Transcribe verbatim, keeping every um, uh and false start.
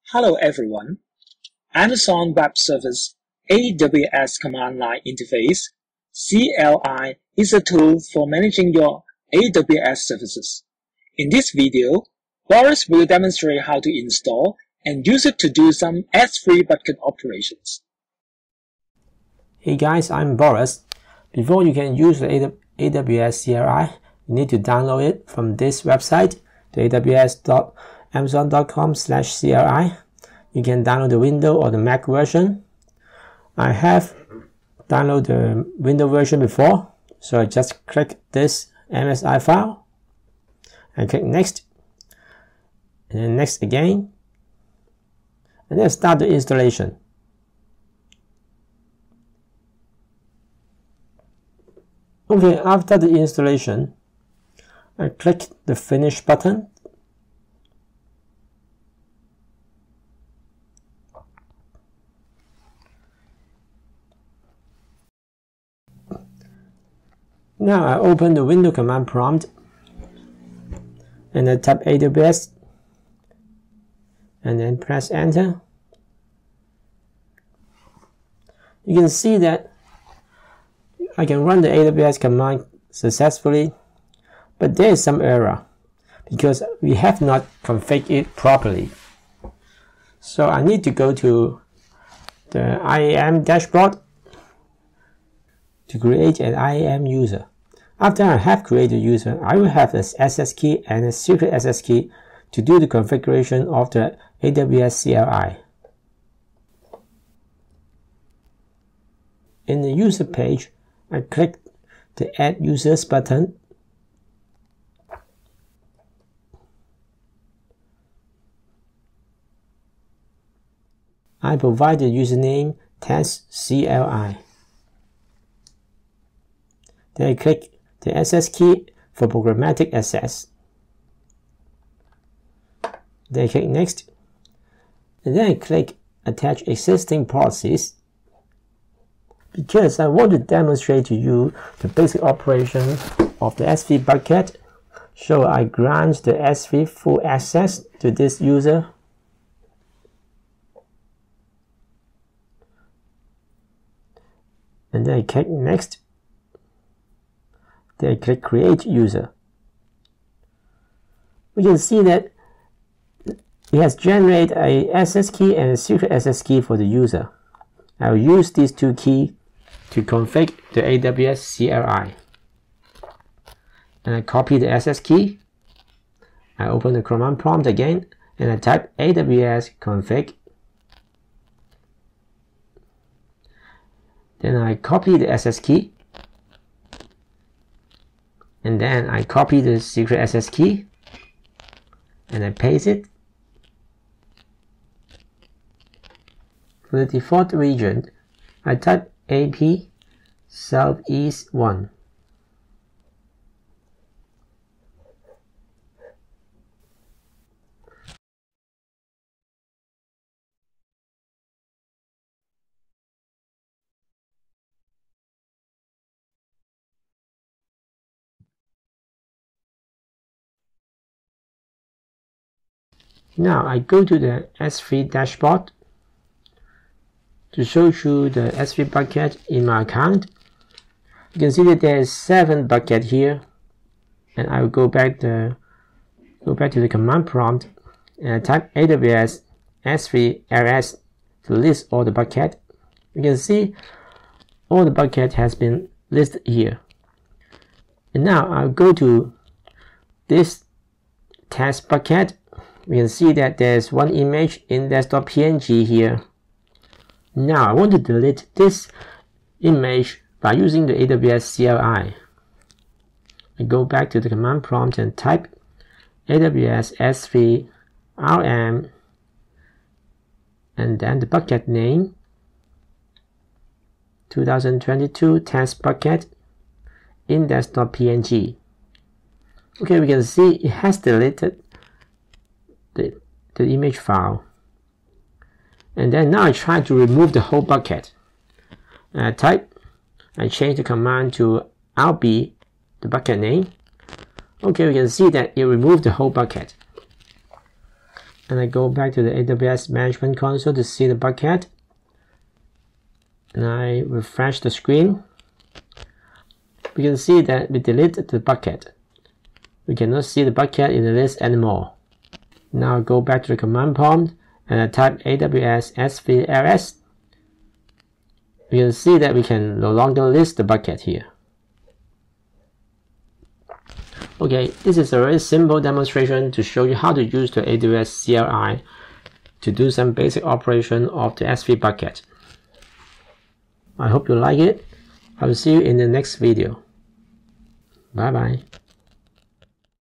Hello everyone. Amazon Web Service A W S Command Line Interface C L I is a tool for managing your A W S services. In this video, Boris will demonstrate how to install and use it to do some S three bucket operations. Hey guys, I'm Boris. Before you can use the A W S C L I, you need to download it from this website, the A W S dot amazon dot com slash C L I. You can download the Windows or the Mac version. I have downloaded the Windows version before, so I just click this M S I file and click next, and then next again, and then start the installation. Okay, after the installation, I click the Finish button. Now I open the Windows command prompt and I type A W S and then press enter. You can see that I can run the A W S command successfully, but there is some error because we have not configured it properly. So I need to go to the I A M dashboard to create an I A M user. After I have created a user, I will have an S S key and a secret S S key to do the configuration of the A W S C L I. In the user page, I click the Add Users button. I provide the username test C L I. Then I click the S S key for programmatic access. Then I click next, and then I click attach existing policies. Because I want to demonstrate to you the basic operation of the S three bucket, so I grant the S three full access to this user. And then I click next. Then I click create user. We can see that it has generated a S S key and a secret S S key for the user. I will use these two keys to configure the A W S C L I. And I copy the S S key. I open the command prompt again and I type A W S config. Then I copy the S S key. And then I copy the secret S S key and I paste it. For the default region, I type A P Southeast one. Now I go to the S three dashboard to show you the S three bucket in my account. You can see that there is seven buckets here, and I will go back the go back to the command prompt and I type A W S S three L S to list all the buckets. You can see all the buckets has been listed here. And now I'll go to this test bucket. We can see that there's one image index dot P N G here. Now I want to delete this image by using the A W S C L I. I go back to the command prompt and type A W S S three R M and then the bucket name two thousand twenty-two test bucket index dot P N G. Okay, we can see it has deleted the, the image file. And then now I try to remove the whole bucket. And I type, I change the command to R B, the bucket name. Okay, we can see that it removed the whole bucket. and I go back to the A W S Management Console to see the bucket, and I refresh the screen. We can see that we delete the bucket. We cannot see the bucket in the list anymore. Now go back to the command prompt and I type A W S S V L S. We can see that we can no longer list the bucket here. Okay, this is a very simple demonstration to show you how to use the A W S C L I to do some basic operation of the S V bucket. I hope you like it. I will see you in the next video. Bye bye.